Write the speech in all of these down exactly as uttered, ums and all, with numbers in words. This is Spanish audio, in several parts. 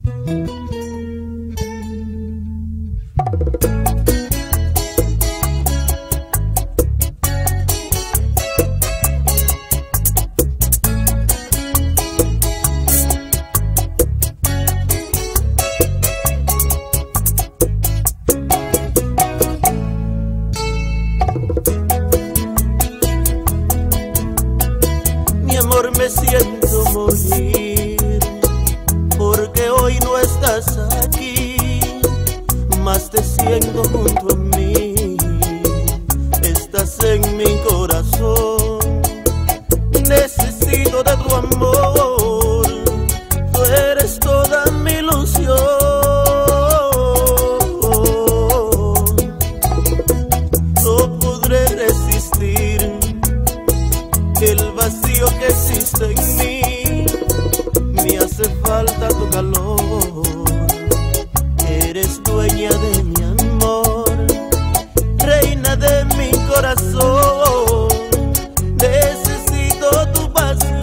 Me siento morir porque hoy no estás aquí, mas te siento junto a mí, estás en mi corazón. Necesito de tu amor, tú eres toda mi ilusión. No podré resistir el vacío que existe en mí, me hace falta tu calor, eres dueña de mi amor, reina de mi corazón, necesito tu pasión.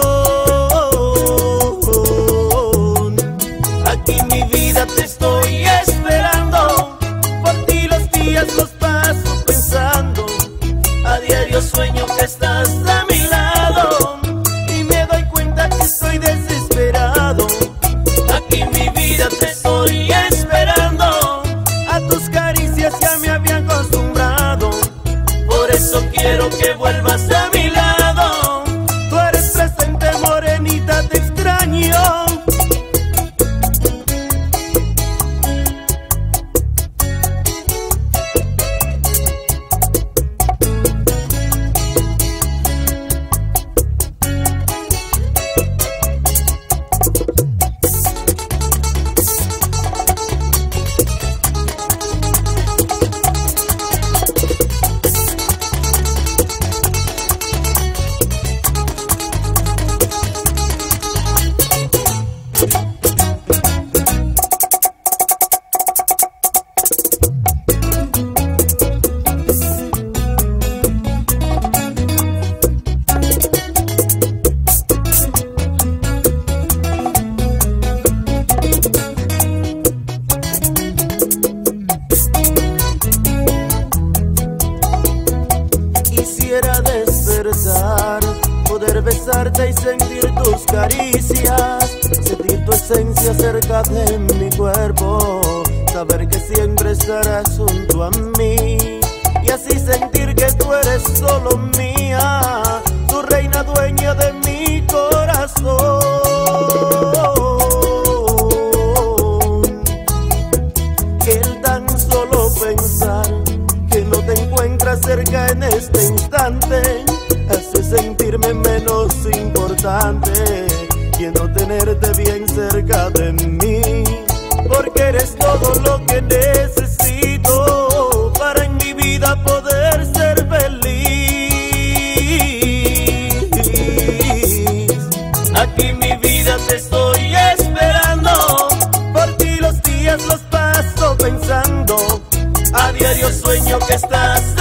Aquí mi vida te estoy esperando, por ti los días los paso pensando, a diario sueño que estás a mi lado y me doy cuenta que estoy desesperado. Aquí mi vida te estoy esperando, a tus caricias ya me había acostumbrado, por eso quiero que vuelvas a mi lado. Tú eres presente, morenita, te extraño. Quisiera despertar, poder besarte y sentir tus caricias, sentir tu esencia cerca de mi cuerpo, saber que siempre estarás junto a mí y así sentir que tú eres solo mía, tu reina dueña de mi corazón. El tan solo pensar que no te encuentras cerca en este instante hace sentirme menos importante y no tenerte bien cerca de mí, porque eres todo lo que necesito para en mi vida poder ser feliz. Aquí mi vida te estoy esperando, por ti los días los paso pensando, a diario sueño que estás